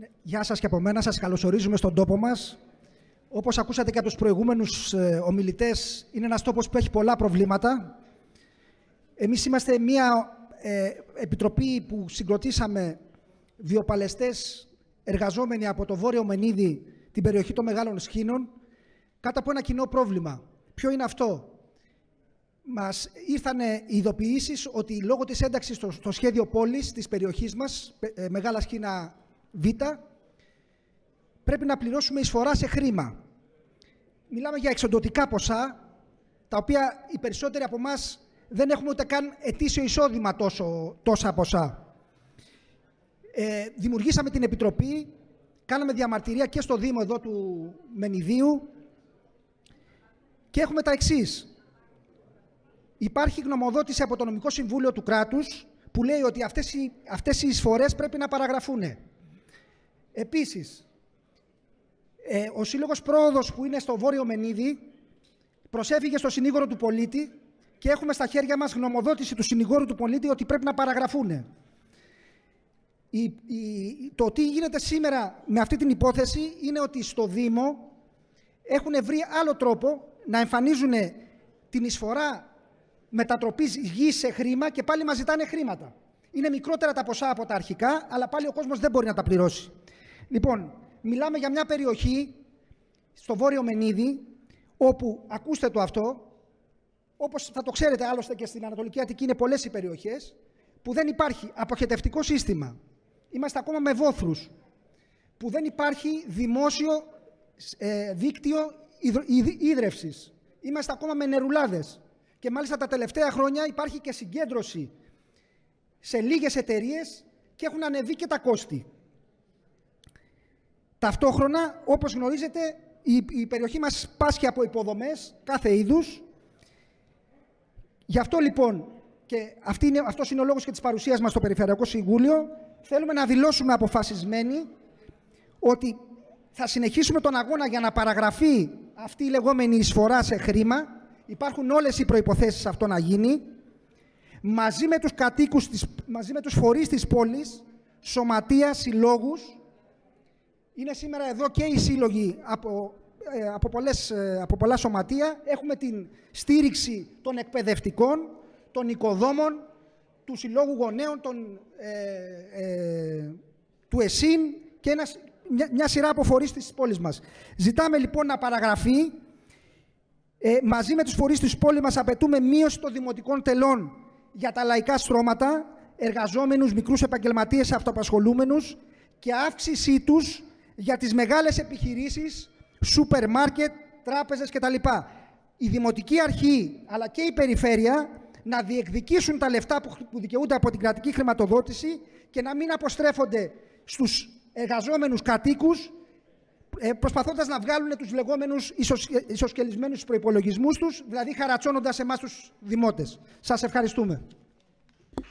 Γεια σας και από μένα. Σας καλωσορίζουμε στον τόπο μας. Όπως ακούσατε και από τους προηγούμενους ομιλητές, είναι ένας τόπος που έχει πολλά προβλήματα. Εμείς είμαστε μια επιτροπή που συγκροτήσαμε βιοπαλαιστές εργαζόμενοι από το Βόρειο Μενίδη, την περιοχή των Μεγάλων Σχήνων, κάτω από ένα κοινό πρόβλημα. Ποιο είναι αυτό? Μας ήρθαν ειδοποιήσεις ότι λόγω της ένταξης στο σχέδιο πόλης της περιοχής μας, Μεγάλα Σχήνα Β, πρέπει να πληρώσουμε εισφορά σε χρήμα. Μιλάμε για εξοντωτικά ποσά, τα οποία οι περισσότεροι από εμάς δεν έχουμε ούτε καν ετήσιο εισόδημα τόσα ποσά. Δημιουργήσαμε την Επιτροπή, κάναμε διαμαρτυρία και στο Δήμο εδώ του Μενιδίου και έχουμε τα εξής. Υπάρχει γνωμοδότηση από το Νομικό Συμβούλιο του Κράτους που λέει ότι αυτές οι εισφορές πρέπει να παραγραφούν. Επίσης, ο Σύλλογος Πρόοδος που είναι στο Βόρειο Μενίδη προσέφυγε στο συνήγορο του πολίτη και έχουμε στα χέρια μας γνωμοδότηση του συνηγόρου του πολίτη ότι πρέπει να παραγραφούν. Το τι γίνεται σήμερα με αυτή την υπόθεση είναι ότι στο Δήμο έχουν βρει άλλο τρόπο να εμφανίζουν την εισφορά μετατροπής γης σε χρήμα και πάλι μας ζητάνε χρήματα. Είναι μικρότερα τα ποσά από τα αρχικά, αλλά πάλι ο κόσμος δεν μπορεί να τα πληρώσει. Λοιπόν, μιλάμε για μια περιοχή στο Βόρειο Μενίδη, όπου, ακούστε το αυτό, όπως θα το ξέρετε άλλωστε και στην Ανατολική Αττική είναι πολλές οι περιοχές, που δεν υπάρχει αποχετευτικό σύστημα. Είμαστε ακόμα με βόθρους, που δεν υπάρχει δημόσιο δίκτυο ίδρευσης. Είμαστε ακόμα με νερουλάδες. Και μάλιστα τα τελευταία χρόνια υπάρχει και συγκέντρωση σε λίγες εταιρείες και έχουν ανεβεί και τα κόστη. Ταυτόχρονα, όπως γνωρίζετε, η περιοχή μας πάσχει από υποδομές κάθε είδους. Γι' αυτό λοιπόν, και αυτός είναι ο λόγος και της παρουσίας μας στο Περιφερειακό Συμβούλιο, θέλουμε να δηλώσουμε αποφασισμένοι ότι θα συνεχίσουμε τον αγώνα για να παραγραφεί αυτή η λεγόμενη εισφορά σε χρήμα. Υπάρχουν όλες οι προϋποθέσεις αυτό να γίνει, μαζί με τους κατοίκους, μαζί με τους φορείς της πόλης, σωματεία, συλλόγους. Είναι σήμερα εδώ και οι σύλλογοι από πολλά σωματεία. Έχουμε την στήριξη των εκπαιδευτικών, των οικοδόμων, του Συλλόγου Γονέων, του ΕΣΥΝ και μια σειρά από φορείς της πόλης μας. Ζητάμε λοιπόν να παραγραφεί. Μαζί με τους φορείς της πόλης μας απαιτούμε μείωση των δημοτικών τελών για τα λαϊκά στρώματα, εργαζόμενους, μικρούς επαγγελματίες, αυτοαπασχολούμενους και αύξησή τους για τις μεγάλες επιχειρήσεις, σούπερ μάρκετ, τράπεζες κτλ. Η Δημοτική Αρχή αλλά και η Περιφέρεια να διεκδικήσουν τα λεφτά που δικαιούνται από την κρατική χρηματοδότηση και να μην αποστρέφονται στους εργαζόμενους κατοίκους, προσπαθώντας να βγάλουν τους λεγόμενους ισοσκελισμένους προϋπολογισμούς τους, δηλαδή χαρατσώνοντας εμάς τους δημότες. Σας ευχαριστούμε.